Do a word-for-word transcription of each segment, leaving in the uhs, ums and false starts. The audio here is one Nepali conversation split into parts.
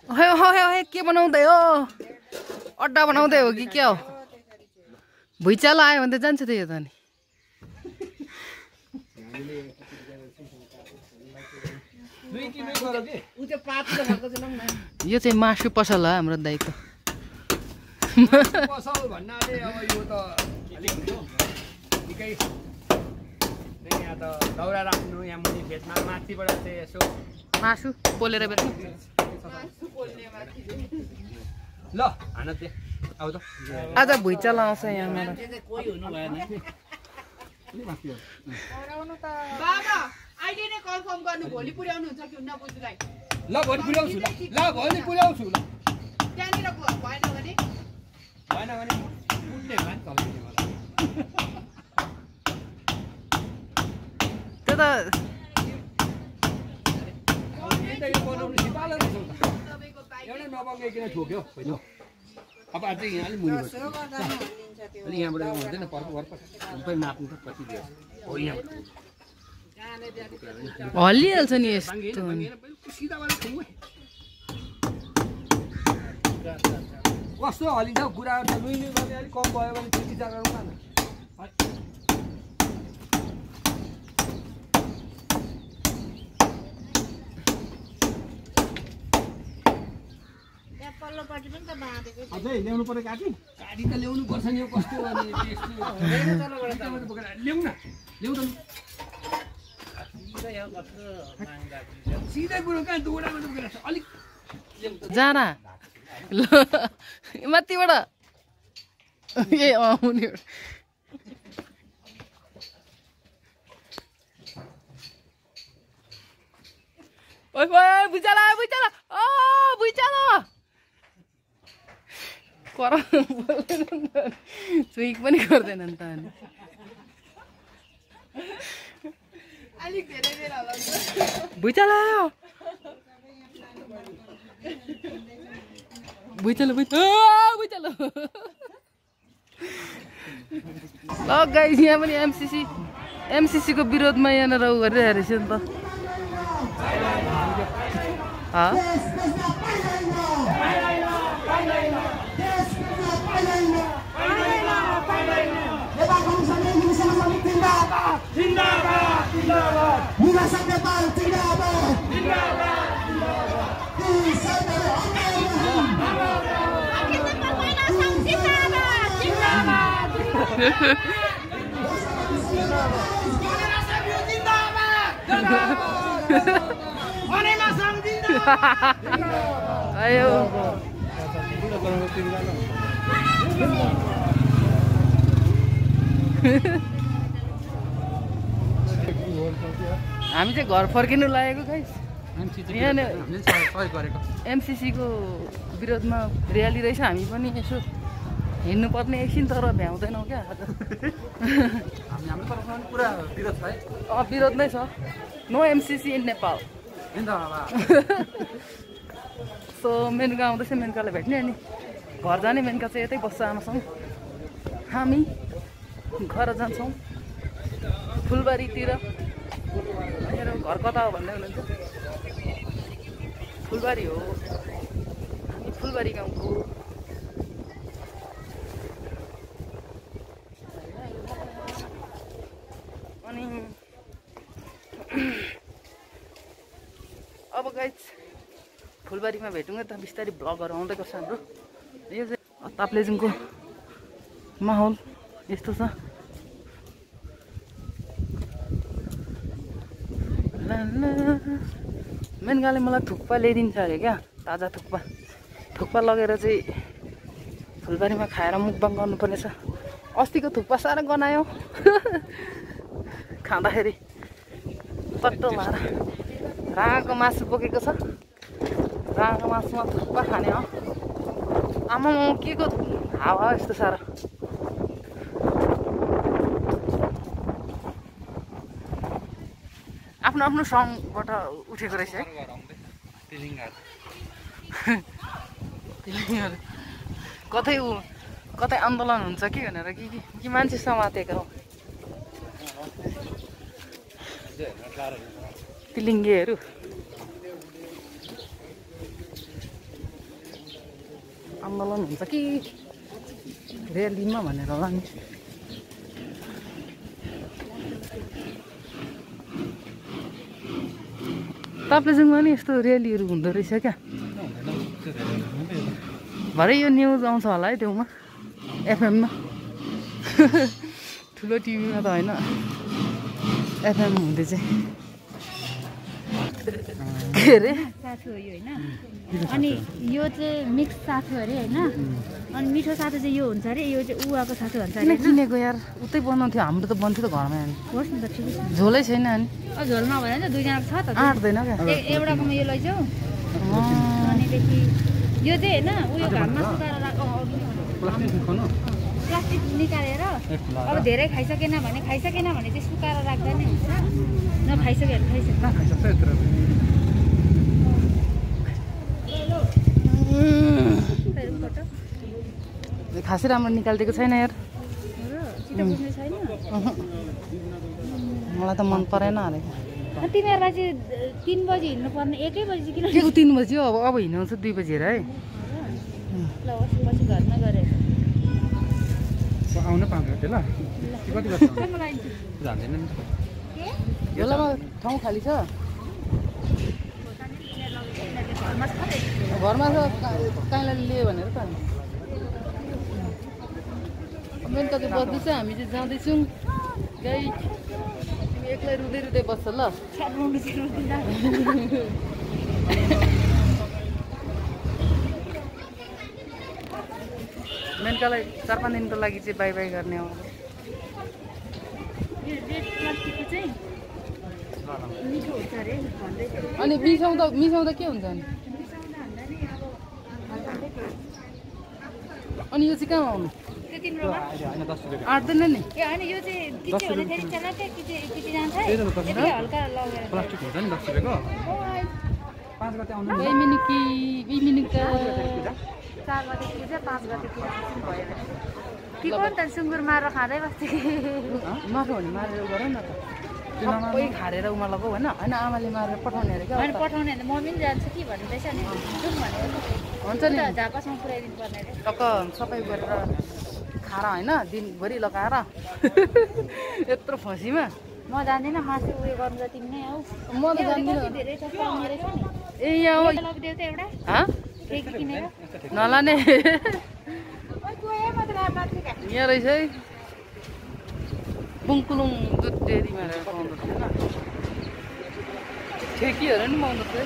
हे हे हे के बनाउँदै हो? अड्डा बनाउँदै हो कि के हो? भुइँचालो आयो भने त जान्छ त यो त नि। यो चाहिँ मासु पसल हो हाम्रो दाइको। पसल भन्नाले अब यो त निकै यहाँ त दाउरा राख्नु यहाँ मुनि बेच्न माथिबाट चाहिँ यसो मासु पोलेर बेच्नु। ल हान दे आउ त आज भुइँचालो आउँछ यहाँ मलाई। बाबा अहिले नै कन्फर्म गर्नु भोलि पुर्याउनु हुन्छ कि हुन्न बुझ्नुलाई। ल भोलि पुर्याउँछु ल ल भोलि पुर्याउँछु ल त्यहाँनिर भएन भने भएन भने उठ्ने भए नि चल्दैन मलाई त्यो त यो बनाउनु सिपालो रहेछ त एउटै नबङ्गाइकन ठोक्यो होइन अब अझै यहाँ अलिक मुनि बस्छ अलि यहाँबाट हुँदैन पर्ख पर्ख सबै नाप्नु त कति दियो हो यहाँबाट हल्लिहाल्छ नि यस्तो। कस्तो हलिन्छ कुराहरू त लुइ लुइ गर्ने अलिक कम भयो भने त्यति जग्गा गरौँ न। अझै ल्याउनु पर्यो काटी काटी त ल्याउनु पर्छ नि यो कस्तो ल्याउ न ल्याउ त सिधै कुरो कहाँ दोडामा अलिक जाना ल माथिबाट ए आउने ओइ ओइ भुइँचालो भुइँचालो ओ भुइँचालो कर चुइक पनि गर्दैन नि त अनि अलिक धेरै बेर होला भुइँचालो भुइँचालो भुइँचालो ल गाइस यहाँ पनि एमसीसी एमसीसी को विरोधमा यहाँनिर उ गरिरहेको रहेछ नि त। ayo हामी चाहिँ घर फर्किनु लागेको गाइस। एमसीसी को विरोधमा र्याली रहेछ हामी पनि यसो हिँड्नु पर्ने एकछिन तर भ्याउँदैनौँ क्या आज। पुरा विरोध छ है। अँ विरोध नै छ। No MCC in Nepal. So Menka आउँदैछ मेनकालाई भेट्ने अनि घर जाने। मेनका चाहिँ यतै बस्छ आमासँग। हामी घर जान्छौँ फुलबारीतिर। मेरो घर कता हो भन्दै हुनुहुन्छ। फुलबारी हो। हामी फुलबारी गाउँको। अनि अब गाइस फुलबारीमा भेटौँ त बिस्तारै ब्लगहरू आउँदै गर्छ हाम्रो। यो चाहिँ ताप्लेजुङको माहौल यस्तो छ। मेनकाले मलाई थुक्पा ल्याइदिन्छ अरे क्या, ताजा थुक्पा। थुक्पा लगेर चाहिँ फुलबारीमा खाएर मुखबाङ गर्नुपर्नेछ। अस्तिको थुक्पा साह्रै गनायो खाँदाखेरि तट्टो लाएर। राँगाको मासु बोकेको छ। राँगाको मासुमा थुक्पा खाने हो। आमामा के को हावा यस्तो साह्रो। आफ्नो आफ्नो सङबाट उठेको रहेछ है। कतै कतै आन्दोलन हुन्छ कि भनेर कि कि मान्छे समातेको हो। तिलिङ्गेहरू आन्दोलन हुन्छ कि रेलीमा भनेर होला नि। ताप्लेजुङमा नि यस्तो रेलीहरू हुँदो रहेछ क्या। भरे यो न्युज आउँछ होला है त्योमा एफएममा। ठुलो टिभीमा त होइन, एफएम हुँदै चाहिँ के अरे साथु हो यो होइन। अनि यो चाहिँ मिक्स साथु अरे होइन। अनि मिठो साथु चाहिँ यो हुन्छ अरे, यो चाहिँ उवाको साथु भन्छ किन अरे। किनेको यार, उतै बनाउँथ्यो, हाम्रो त बन्थ्यो त घरमा। अनि होस् न त ठिकै छ। झोलै छैन अनि अब झोल नभएर चाहिँ दुईजनाको छ त। आँट्दैन क्या। ए एउटाकोमा यो लैजाऊ भनेदेखि यो चाहिँ होइन उयो घाममा सुकाएर राख। प्लास्टिक निकालेर अब धेरै खाइसकेन भने खाइसकेन भने चाहिँ सुकाएर राख्दा नै हुन्छ। नखाइसक्यो भने खाइसक्यो। खासै राम्रो निकालिदिएको छैन यार। छिटो बुझ्ने छैन। मलाई त मन परेन अरे। तिमीहरूलाई चाहिँ तिन बजी हिँड्नु पर्ने, एकै बजी चाहिँ किन? के को तिन बजी हो? अब अब हिँड्नुहुन्छ दुई बजी हेर है। ल होस् पछि घरमा गएर आउन पाउँछ ल। कति बज्छ जान्दैन नि। बेलामा ठाउँ खाली छ घरमा छ। काइँलाई लियो भनेर त मेनका चाहिँ बस्दैछ, हामी चाहिँ जाँदैछौँ। गाई तिमी एक्लै रुँदै रुँदै बस्छ ल। मेनकालाई चार पाँच दिनको लागि चाहिँ बाई बाई गर्ने हो। अनि मिसाउँदा मिसाउँदा के हुन्छ अनि? अनि यो चाहिँ कहाँ आउनु? आँट्दैन नि। ए होइन यो चाहिँ टिच्यो भने फेरि चलाटे किचि किचि जान्छ है। यति हल्का लगेर प्लास्टिक हुन्छ नि दस रुपियाँको। पाँच गते आउनु ए मिनिकी ई मिनिका चार गते पूजा पाँच गते पूजा भयो। कि कोन त सुँगुर मारेर खाँदै बस्थ्यो कि मासु भने मारेर गर न त। सबै खारेर उमा लगाऊ होइन। होइन आमाले मारेर पठाउने अरे क्या। अनि पठाउने भने मम्मी पनि जान्छु कि भन्दैछ नि। जाउँ भनेको हुन्छ नि। झापासम्म पुऱ्याइदिनु पर्ने अरे। टक्क सबै गरेर खाएर होइन दिनभरि लगाएर यत्रो फसीमा म जान्दिनँ मासु उयो गर्नु जति नै हौ। म त जान्दिनँ। धेरै छ पाउने रहेछ नि। ए यहाँ हो लगिदेऊ त एउटा हाँ एक किनेर नलाने यहाँ रहेछ है बुङकुलुङ दुध डेरीमा पाउँदो थिएन। ठेकीहरू नि पाउँदो थियो।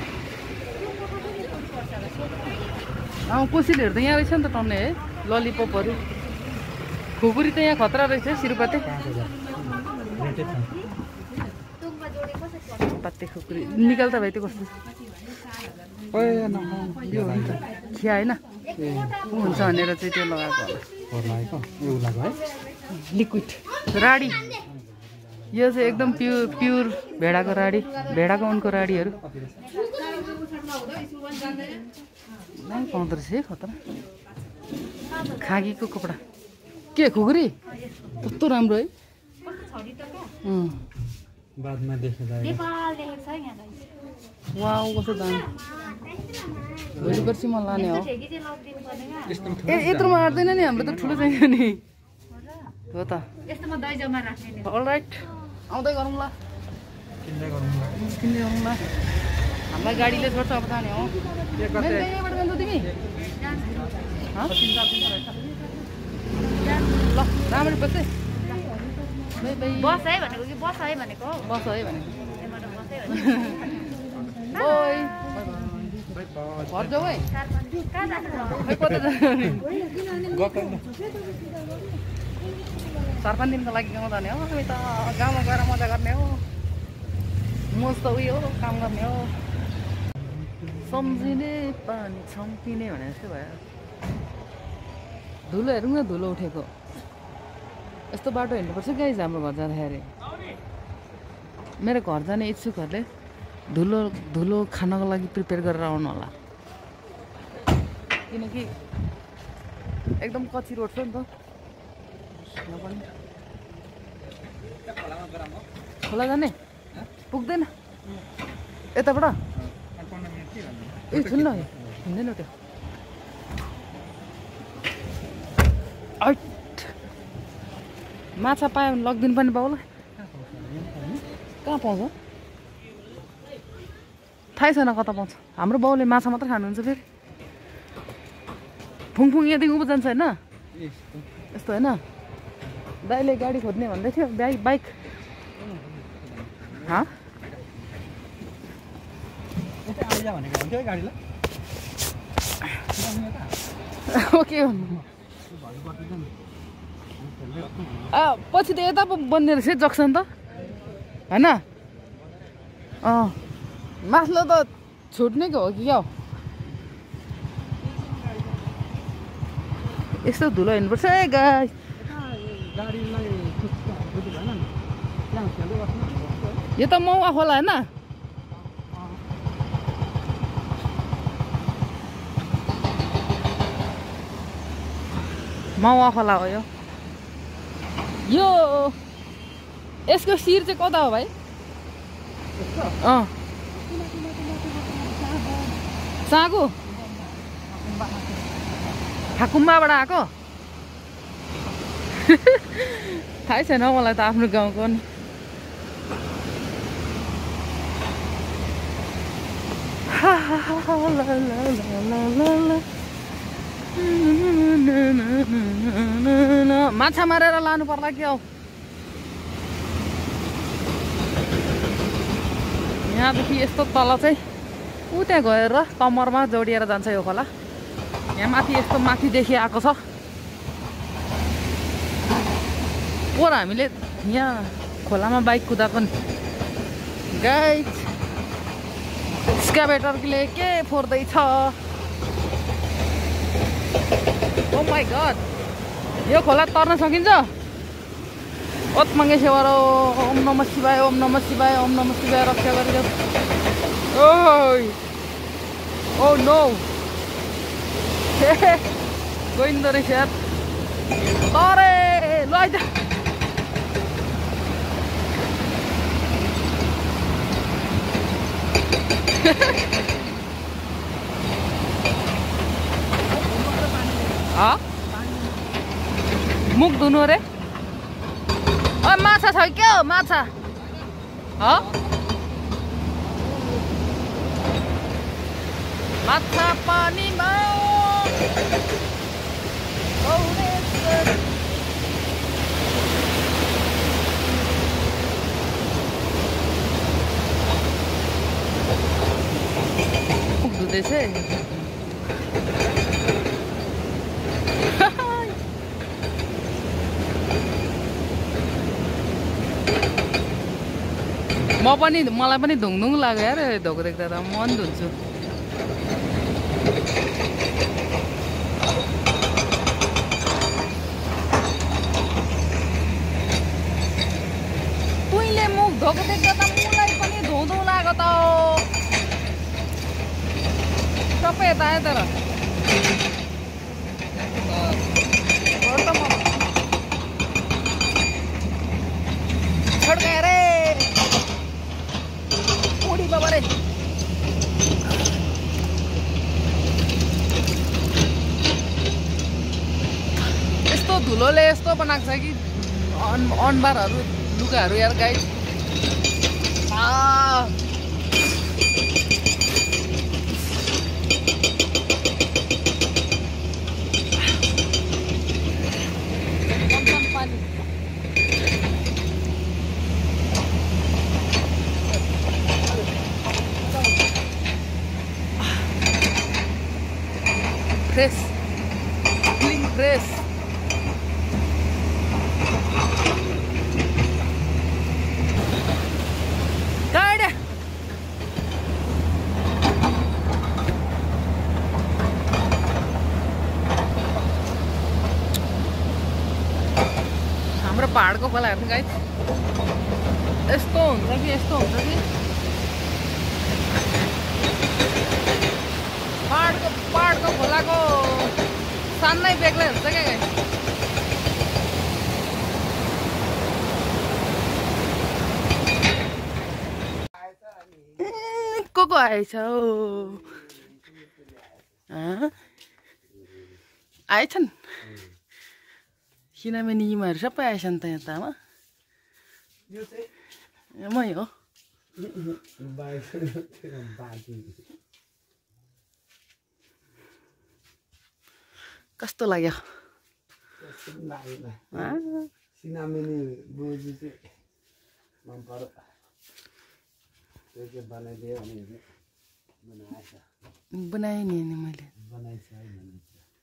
अँ कोसिलहरू त यहाँ रहेछ नि त टन्ने है। ललिपपहरू खुकुरी त यहाँ खतरा रहेछ सिरुपाते। पाते खुकुरी निकाल्दा भाइ त्यो कस्तो यो हो नि त खिया होइन हुन्छ भनेर चाहिँ त्यो लगाएको होला। लिक्विड राडी यो चाहिँ एकदम प्युर प्युर भेडाको राडी, भेडाको उनको राडीहरू नै पाउँदो रहेछ है खतरा। खागीको कपडा के खुकुरी कस्तो राम्रो है। बादमा देख्दा नेपाल देखेको छ यहाँ वाउ कस्तो दामी। भोलि पर्सि म लाने हो। ठेकी चाहिँ लगिदिनु पर्ने क्या। ए यत्रोमा आँट्दैन नि, हाम्रो त ठुलो चाहियो नि हो त। यस्तोमा दही जमा राख्ने नि। अलराइट आउँदै गरौँ ल, किन्दै गरौँ ल। किन्दै गरौँ ल। हामीलाई गाडीले छोड्छ अब जाने हो। यहाँबाट जान्छौ तिमी? हँ? ल राम्ररी बस्छ है। By by. बस है भनेको कि बस है भनेको हौ। बस है भनेको। यहाँबाट बस है भनेको। बाई घर जाऊ है। कहाँ जानु? खै कता जाने? गएको चार पाँच दिनको लागि गाउँ जाने हो। हामी त गाउँमा गएर मजा गर्ने हो। मोज त उयो हो काम गर्ने हो। सम्झिने पानी छम्किने भने जस्तो भयो। धुलो हेरौँ न, धुलो उठेको यस्तो बाटो हिँड्नुपर्छ गाइज हाम्रो घर जाँदाखेरि। मेरो घर जाने इच्छुकहरूले धुलो धुलो खानको लागि प्रिपेयर गरेर आउनु होला, किनकि एकदम कच्ची रोड छ नि त। खोला जाने पुग्दैन यताबाट। ए सुन्न हिँड्दैन त्यो ऐट माछा पायो भने लगिदिनु पर्ने बाउलाई कहाँ पाउँछ थाहै छैन कता पाउँछ हाम्रो बाउले माछा मात्र खानुहुन्छ फेरि फुङफुङ यहाँदेखि उभो जान्छ होइन यस्तो होइन दाइले गाडी खोज्ने भन्दै थियो बाइक बाइक ओके पछि त यता पो बन्ने रहेछ जक्सन त होइन अँ मास्लो त छुट्ने कि हो कि क्या हो यस्तो धुलो हिँड्नुपर्छ है गाई यो त मौवा खोला होइन मौवा खोला हो यो यो यसको शिर चाहिँ कता हो भाइ अँ सागु ठाकुम्बाबाट आएको थाहै छैन मलाई त आफ्नो गाउँको नि माछा मारेर लानु पर्ला कि औ यहाँदेखि यस्तो तल चाहिँ उ त्यहाँ गएर कम्मरमा जोडिएर जान्छ यो खोला यहाँ माथि यस्तो माथिदेखि आएको छ पोहोर हामीले यहाँ खोलामा बाइक कुदाएको नि गाइस स्क्याभेटरले के फोर्दैछ ओ माई गड यो खोला तर्न सकिन्छ ओत मङ्गेश्वर ओम नमः शिवाय ओम नमः शिवाय ओम नमः शिवाय रक्षा गरिदियो ओइ ओ नो गइँदो रहेछ यार तरे ल आइज मुख धुनु अरे अ माछा छ क्या हो माछा माछा पानीमा मुख धुँदैछ म पनि मलाई पनि धुङधुङ लाग्यो यार धोको देख्दा त म पनि धुन्छु तुइले मुख धोको देख्दा त मलाई पनि धुँधुङ लाग्यो त सबै यता आयो तर छोड्का रे उडी बाबा रे यस्तो धुलोले यस्तो बनाएको छ कि अनुहारहरू लुगाहरू यार गाई फ्रेश क्लीन फ्रेश गाडी हाम्रो पहाडको खोला हेर्नु गाइस यस्तो हुन्छ कि यस्तो हुन्छ कि पहाडको पहाडको खोलाको सान्नै बेग्लै हुन्छ क्या गाइस को को आएछ आएछन् सिनामेनी इमाहरू सबै आएछन् त यहाँ तामा यो चाहिँ मै हो कस्तो लाग्यो सिनामेनी बोजू चाहिँ मन पर्यो त्यो चाहिँ बनाइदियो भने बनाएछ बनाएँ नि अनि मैले बनाइछ है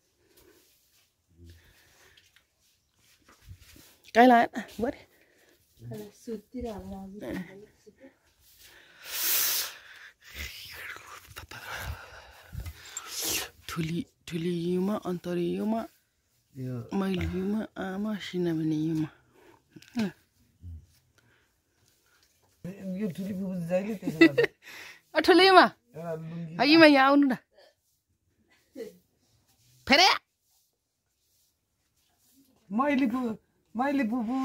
कहिले आएन गरे ठुली ठुली युमा अन्तरी युमा मैले युमा आमा सिनामेनी युमा यो ठुली बुबु जहिले त्यसो गर्छ ठुलो युमा एउटा लुङ्गी युमा यहाँ आउनु न फेरि मैले पु मैले बुबु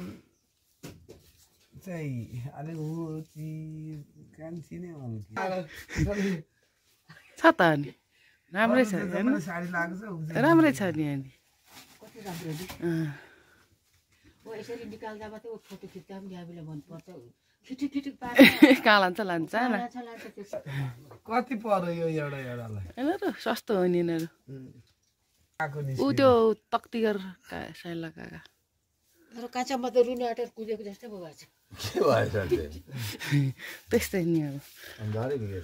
चाहिँ अलिक ऊ कान्छी नै हल्की छ त अनि राम्रै छ हैन साडी लाग्छ राम्रै छ नि अनि कति राम्रो नि अँ ओ यसरी निकाल्दा मात्रै ओ फोटो खिच्दा पनि हामीलाई मन पर्छ खिटिक खिटिक पारेर कहाँ लान्छ लान्छ न लान्छ लान्छ त्यस्तो कति पर्यो यो एउटा एउटालाई यिनीहरू सस्तो हो नि यिनीहरू आएको नि ऊ त्यो तक्तिगर साइला काका तर काँचामा त रुनु आँटेर कुदेको जस्तै पो भएको छ के भएछ त्यो त्यस्तै नि अब अन्धारै बिग्रेछ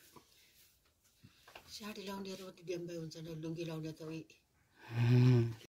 साडी लाउनेहरू मात्रै डेम्बे हुन्छ नि लुङ्गी लाउने त उही